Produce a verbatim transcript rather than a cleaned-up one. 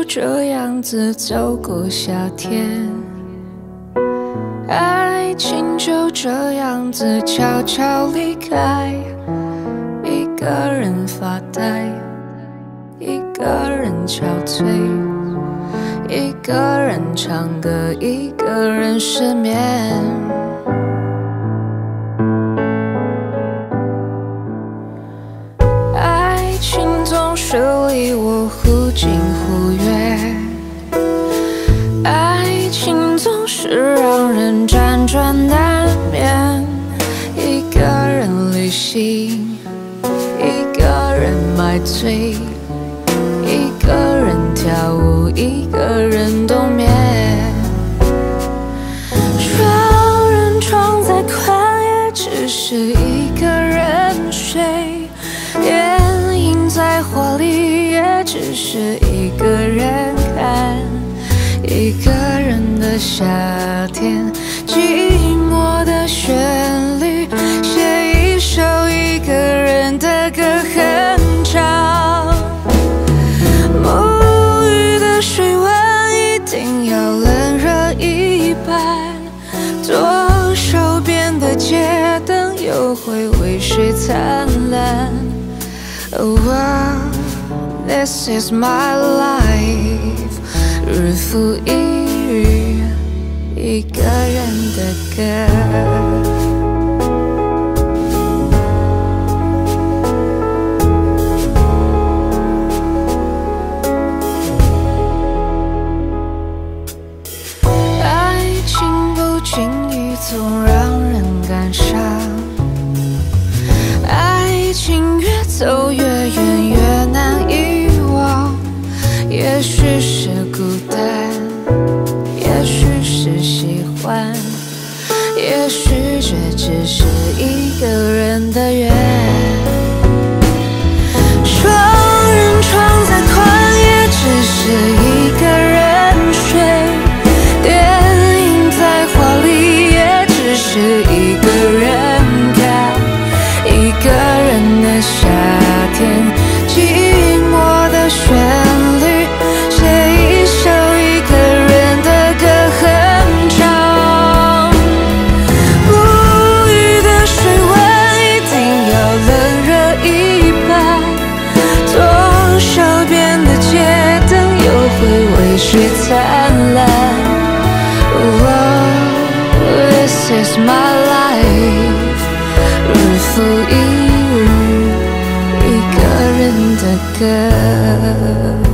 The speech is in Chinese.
就这样子走过夏天，爱情就这样子悄悄离开，一个人发呆，一个人憔悴，一个人唱歌，一个人失眠。爱情总是离我忽近忽远，爱情总是让人辗转难眠。一个人旅行，一个人买醉，一个人跳舞，一个人冬眠。双人床在旷野，只是一个人睡，电影在华里，也只是一个人看。一个人的夏天，寂寞的旋律，写一首一个人的歌很长。沐浴的水温一定要冷热一半，左手边的街灯又会为谁灿烂。Oh, this is my life， 日复一日，一个人的歌。轻易总让人感伤，爱情越走越远，越难遗忘。也许是孤单，也许是喜欢，也许这只是一个人的缘。双人床在旷野，只是一个人睡，是一个人看，一个人的夏天，寂寞的旋律，写一首一个人的歌很长。沐浴的水温一定要冷热一半，左手边的街灯又会为谁灿烂。This is my life， 日复一日，一个人的歌。